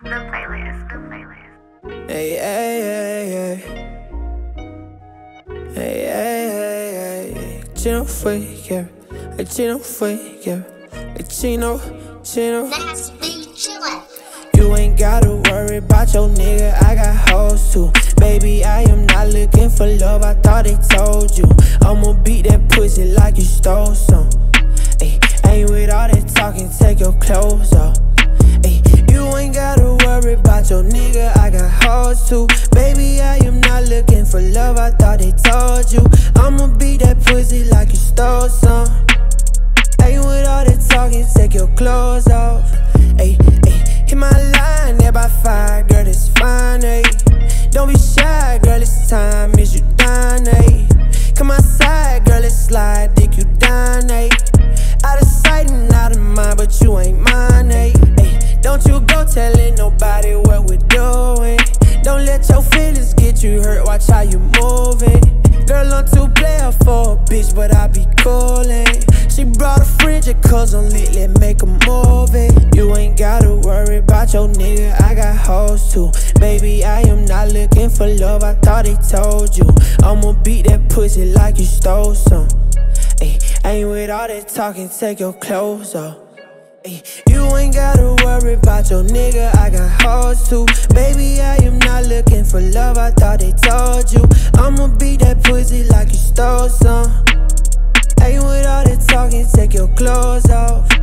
The playlist, the playlist. Hey, hey, hey, hey. Hey, hey, hey, hey. Chino fue, yeah. Hey, Chino fue, yeah. Hey, Chino. Nasty B chillin'. You ain't gotta worry about your nigga, I got hoes too. Baby, I am not looking for love, I thought they told you. I'ma beat that pussy like you stole some. Ay, ain't with all that talking, take your clothes off. Ay, you ain't gotta worry about your nigga, I got hoes too. Baby, I am not looking for love, I thought they told you. I'ma beat that pussy like you stole some. Ain't with all that talking, take your clothes off. Ay, ay, hit my line, there by 5, girl, it's fine, ayy. Don't be shy, girl, it's time, is you down, ayy? Come outside, girl, let's slide, dick you down, ayy. Out of sight and out of mind, but you ain't mine, ayy. Ay, don't you go telling nobody what we're doing. Don't let your feelings get you hurt, watch how you moving. Girl, I'm too player for a bitch, but I be coolin'. She brought a fridge, cause I'm lit, let's make a movie. You ain't gotta worry about your nigga, I got hoes too. Baby, I am not looking for love, I thought they told you. I'ma beat that pussy like you stole some. Ay, ain't with all that talking, take your clothes off. Ay, you ain't gotta worry about your nigga, I got hoes too. Baby, I am not looking for love, I thought they told you. I'ma beat that pussy like you stole some. Ain't with all that talking, take your clothes off.